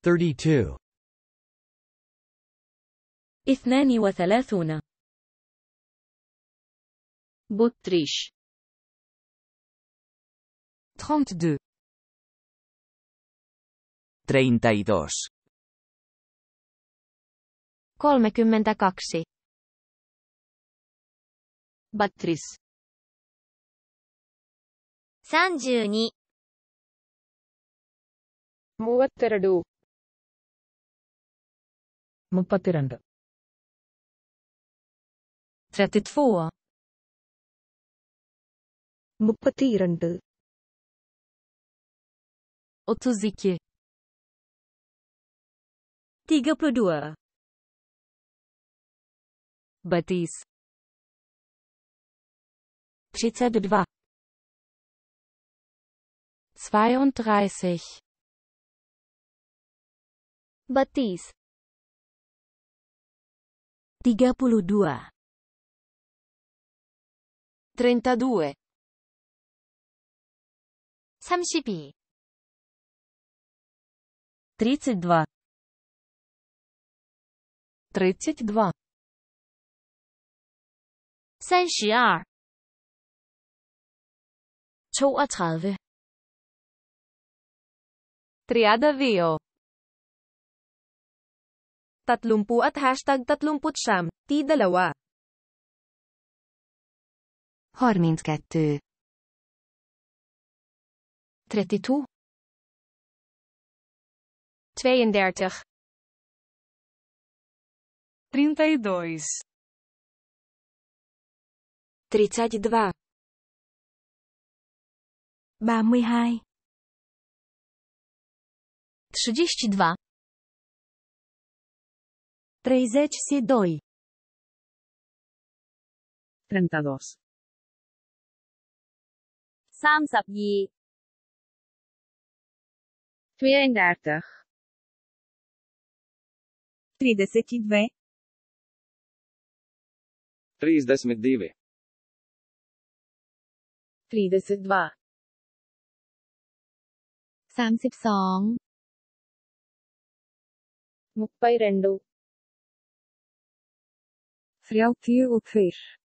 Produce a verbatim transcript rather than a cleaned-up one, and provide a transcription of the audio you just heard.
thirty-two. اثنان وثلاثون. بطريش. trente-deux. treinta y dos. kolmekymmentäkaksi. Batris. ಮೂವತ್ಮೂರು. ಮೂವತ್ತೆರಡು. ಮುಪ್ಪತ್ತೆರಡು. trettiotvå. முப்பத்தி இரண்டு. otuz iki. tiga puluh dua. Batis. třicet dva. zweiunddreißig. Batis. tiga puluh dua. trentadue. 삼십이. тридцать два. тридцать два. 三十二. toogtredive. Triadavio. Tatlumpu at hashtag tatlumput siyam, ti dalawa. harminckettő. trettiotvå. tweeëndertig. trinta e dois. trидцать два. ba mươi hai. trzydzieści dwa. treizeci și doi. trenta y dos. 삼십이. tweeëndertig. trideset и две. тридесет два. trideset dva. 삼십สอง. ముప్పై రెండు. trettiotvå.